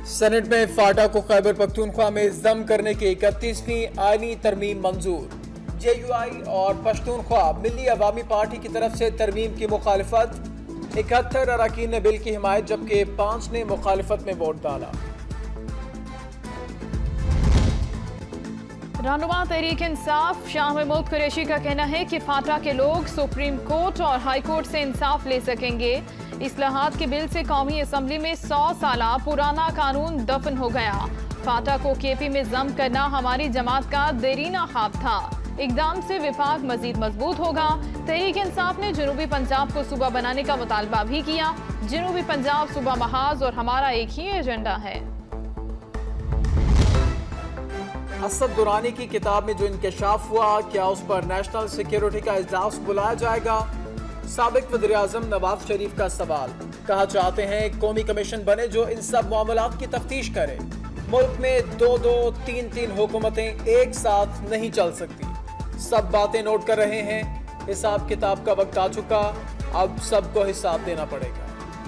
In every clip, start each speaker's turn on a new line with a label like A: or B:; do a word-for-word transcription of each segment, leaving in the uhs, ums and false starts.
A: Senate में फाटा को खैबर पख्तूनख्वा में जम करने की इकतीसवीं आईनी तरमीम मंजूर। जे यू आई और पश्तूनख्वा मिली अवामी पार्टी की तरफ से तरमीम की मुखालिफत। इकहत्तर अरकान ने बिल की हिमायत जबकि पांच ने मुखालिफत में वोट डाला।
B: रहनुमा तहरीक इंसाफ शाह महमूद कुरैशी का कहना है कि फाटा के लोग सुप्रीम कोर्ट और हाई कोर्ट से इंसाफ ले सकेंगे। इस्लाहात के बिल से कौमी असम्बली में सौ साल पुराना कानून दफन हो गया। फाटा को के पी में जम करना हमारी जमात का देरीना ख्वाब था। इकदाम से विफाक मजीद मजबूत होगा। तहरीक इंसाफ ने जनूबी पंजाब को सूबा बनाने का मुतालबा भी किया। जनूबी पंजाब सूबा महाज और हमारा एक ही एजेंडा है।
A: असद दुरानी की किताब में जो इंकशाफ हुआ, क्या उस पर नेशनल सिक्योरिटी का इजलास बुलाया जाएगा? साबिक वज़ीर आज़म नवाज शरीफ का सवाल। कहा चाहते हैं कौमी कमीशन बने जो इन सब मामलात की तफ्तीश करे। मुल्क में दो दो तीन तीन हुकूमतें एक साथ नहीं चल सकती। सब बातें नोट कर रहे हैं। हिसाब किताब का वक्त आ चुका, अब सबको हिसाब देना पड़ेगा।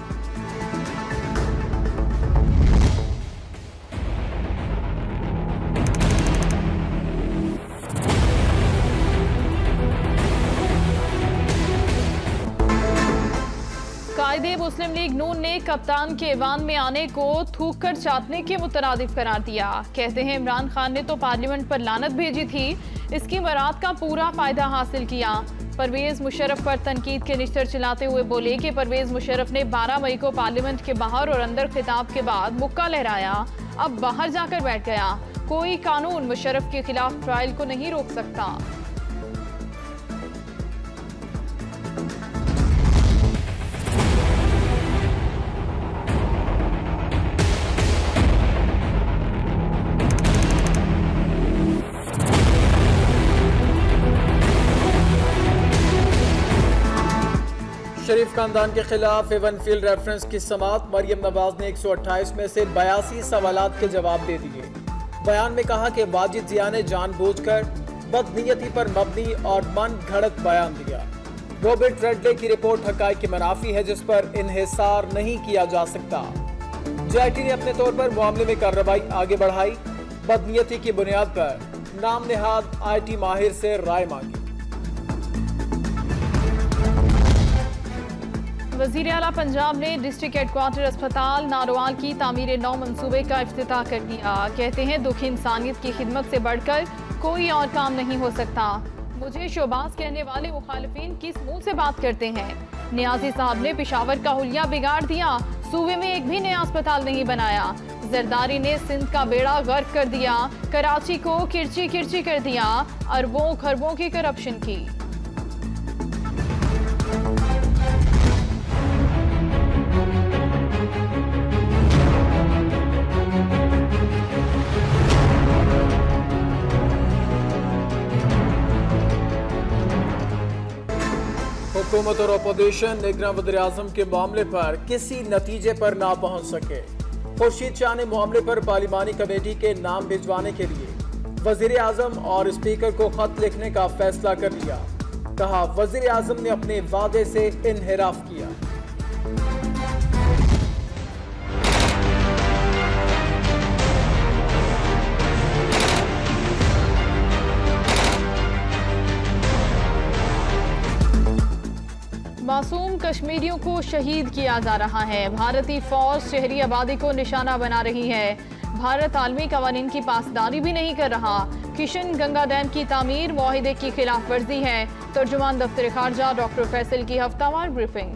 B: कायदे मुस्लिम लीग नून ने कप्तान के ऐवान में आने को थूक कर चाटने के मुतरादिफ करार दिया। कहते हैं इमरान खान ने तो पार्लियामेंट पर लानत भेजी थी, इसकी मराद का पूरा फायदा हासिल किया। परवेज मुशर्रफ पर तनकीद के निश्तर चलाते हुए बोले कि परवेज मुशर्रफ ने बारह मई को पार्लियामेंट के बाहर और अंदर खिताब के बाद मुक्का लहराया, अब बाहर जाकर बैठ गया। कोई कानून मुशर्रफ के खिलाफ ट्रायल को नहीं रोक सकता।
A: शरीफ खानदान के खिलाफ एवन फील्ड रेफरेंस की समात। मरियम नवाज ने एक सौ अट्ठाईस में से बयासी सवालात के जवाब दे दिए। बयान में कहा कि वाजिद जिया ने जानबूझकर बदनीयती पर मबनी और मन घड़त बयान दिया। रॉबर्ट रेडले की रिपोर्ट हकायक की मनाफी है जिस पर इन्हिसार नहीं किया जा सकता। जे आई टी ने अपने तौर पर मामले में कार्रवाई आगे बढ़ाई। बदनीयती की बुनियाद पर नाम नेहाद आई टी माहिर से राय मांगी।
B: वज़ीर आला पंजाब ने डिस्ट्रिक्ट हेडक्वार्टर अस्पताल नारोवाल की तामीर नौ मंसूबे का इफ्तिताह कर दिया। कहते हैं दुख इंसानियत की खिदमत से बढ़कर कोई और काम नहीं हो सकता। मुझे शोबाज कहने वाले मुखालिफिन किस मुंह से बात करते हैं? नियाजी साहब ने पिशावर का हुलिया बिगाड़ दिया, सूबे में एक भी नया अस्पताल नहीं बनाया। जरदारी ने सिंध का बेड़ा गर्क कर दिया, कराची को किरची किरची कर दिया, अरबों खरबों की करप्शन की।
A: हुकूमत और अपोजिशन निगरान वज़ीर आज़म के मामले पर किसी नतीजे पर ना पहुंच सके। खुर्शीद शाह ने मामले पर पार्लिमानी कमेटी के नाम भिजवाने के लिए वज़ीर आज़म और स्पीकर को खत लिखने का फैसला कर लिया। कहा वज़ीर आज़म ने अपने वादे से इनहिराफ किया।
B: मासूम कश्मीरियों को शहीद किया जा रहा है। भारतीय फौज शहरी आबादी को निशाना बना रही है। भारत आलमी कवानीन की पासदारी भी नहीं कर रहा। किशन गंगा डैम की तामीर मुआहिदे की खिलाफ वर्जी है। तर्जुमान दफ्तर खारजा डॉक्टर फैसल की हफ्तावार ब्रीफिंग।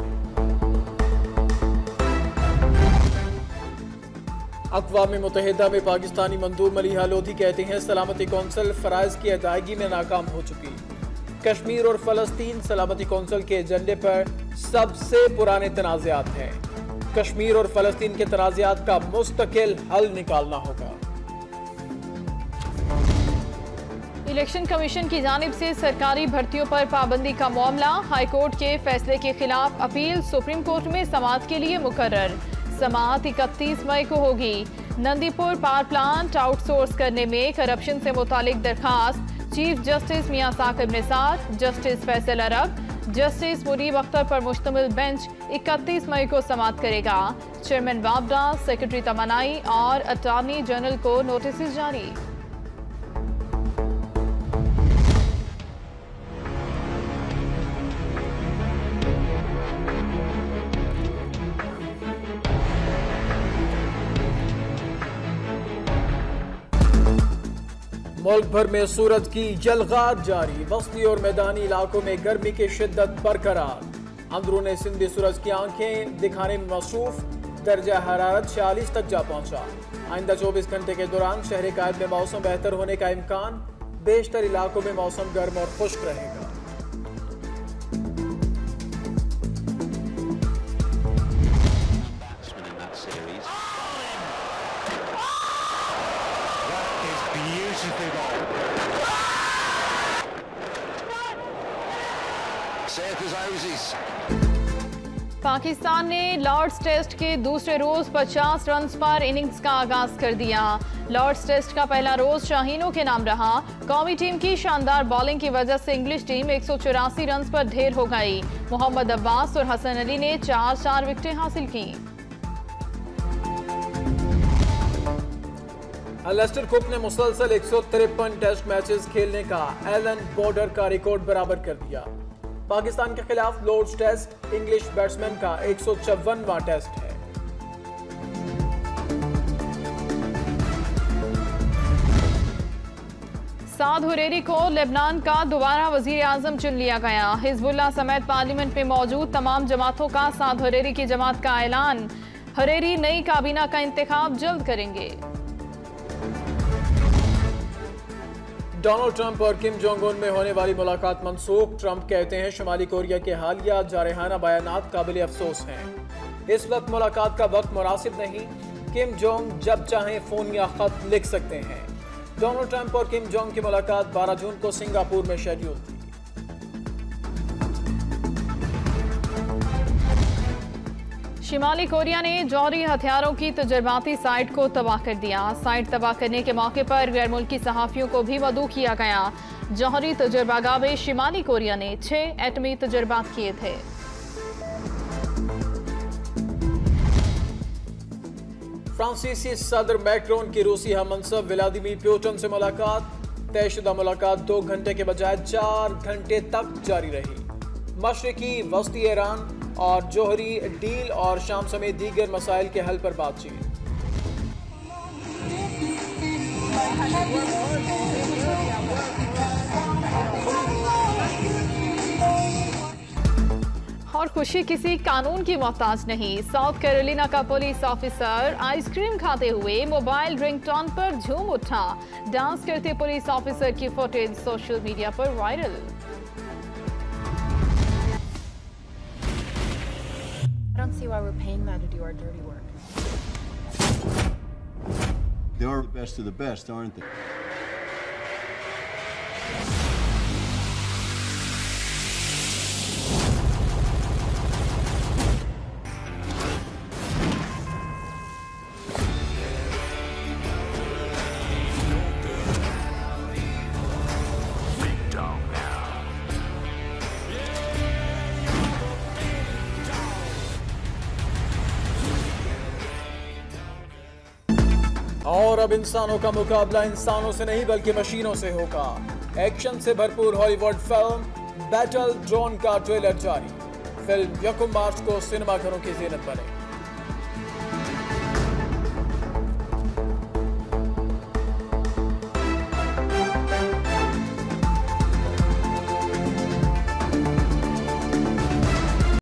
A: अक़वाम मुत्तहिदा में पाकिस्तानी मंदूब मलिहा लोधी कहते हैं सलामती कौंसिल फराइज की अदायगी में नाकाम हो चुकी। कश्मीर और फलस्तीन सलामती कौंसिल के एजेंडे पर सबसे पुराने तनाज़ात हैं। कश्मीर और फलस्तीन के तनाज़ात का मुस्तकिल हल निकालना होगा।
B: इलेक्शन कमीशन की जानिब से सरकारी भर्तियों पर पाबंदी का मामला। हाईकोर्ट के फैसले के खिलाफ अपील सुप्रीम कोर्ट में समाअत के लिए मुकर्रर। समाअत इकतीस मई को होगी। नंदीपुर पावर प्लांट आउटसोर्स करने में करप्शन से मुतालिक दरखास्त। Chief justice Mian Saqib Nisar, justice Faisal Arab, justice Munib Akhtar पर मुश्तमिल बेंच इकतीस मई को समाअत करेगा। चेयरमैन वापडा, सेक्रेटरी तमन्नाई और अटॉर्नी जनरल को नोटिस जारी।
A: मुल्क भर में सूरज की जलगात जारी, वस्ती और मैदानी इलाकों में गर्मी की शिद्दत बरकरार। अंदरूनी सिंध भी सूरज की आंखें दिखाने में मसरूफ, दर्जा हरारत छियालीस तक जा पहुंचा। आइंदा चौबीस घंटे के दौरान शहर कायद में मौसम बेहतर होने का इम्कान, बेशतर इलाकों में मौसम गर्म और खुश्क रहेगा।
B: पाकिस्तान ने लॉर्ड्स टेस्ट के दूसरे रोज पचास रन पर इनिंग्स का आगाज कर दिया। लॉर्ड्स टेस्ट का पहला रोज शाहीनों के नाम रहा। कौमी टीम की शानदार बॉलिंग की वजह से इंग्लिश टीम एक सौ चौरासी रन पर ढेर हो गई। मोहम्मद अब्बास और हसन अली ने चार चार विकेटें हासिल की।
A: एलिस्टर कुक ने मुसलसल एक सौ तिरपन टेस्ट मैचेस खेलने का एलन बॉर्डर का रिकॉर्ड बराबर कर दिया। पाकिस्तान के खिलाफ लॉर्ड्स टेस्ट इंग्लिश बैट्समैन का एक सौ चौवनवां टेस्ट है।
B: साद हुरैरी को लेबनान का दोबारा वजीर आजम चुन लिया गया। हिजबुल्लाह समेत पार्लियामेंट में मौजूद तमाम जमातों का साद हुरैरी की जमात का ऐलान। हुरैरी नई काबीना का इंतखाब जल्द करेंगे।
A: डोनाल्ड ट्रंप और किम जोंग उन में होने वाली मुलाकात मंसूख। ट्रंप कहते हैं शुमाली कोरिया के हालिया जारहाना बयानात काबिल अफसोस हैं। इस वक्त मुलाकात का वक्त मुनासिब नहीं। किम जोंग जब चाहें फोन या खत लिख सकते हैं। डोनाल्ड ट्रंप और किम जोंग की मुलाकात बारह जून को सिंगापुर में शेड्यूल थी।
B: शिमाली कोरिया ने जौहरी हथियारों की तजर्बाती साइट को तबाह कर दिया। साइट तबाह करने के मौके पर गैर मुल्की सहाफियों को भी मदऊ किया गया। जौहरी तजर्बागाह में शिमाली कोरिया ने छह एटमी तजर्बात किए थे।
A: फ्रांसीसी सदर मैक्रोन की रूसी हममंसब व्लादिमीर पुतिन से मुलाकात। तयशुदा मुलाकात दो घंटे के बजाय चार घंटे तक जारी रही। मशरकी वस्ती ईरान और जौहरी डील और शाम समेत दीगर मसाइल के हल पर बातचीत।
B: और खुशी किसी कानून की मोहताज नहीं। साउथ कैरोलिना का पुलिस ऑफिसर आइसक्रीम खाते हुए मोबाइल रिंगटोन पर झूम उठा। डांस करते पुलिस ऑफिसर की फुटेज सोशल मीडिया पर viral.
C: I don't see why we're paying them to do our dirty work.
D: They're the best of the best, aren't they?
A: और अब इंसानों का मुकाबला इंसानों से नहीं बल्कि मशीनों से होगा। एक्शन से भरपूर हॉलीवुड फिल्म बैटल ड्रोन का ट्रेलर जारी। फिल्म यकम मार्च को सिनेमाघरों की ज़ीनत बने।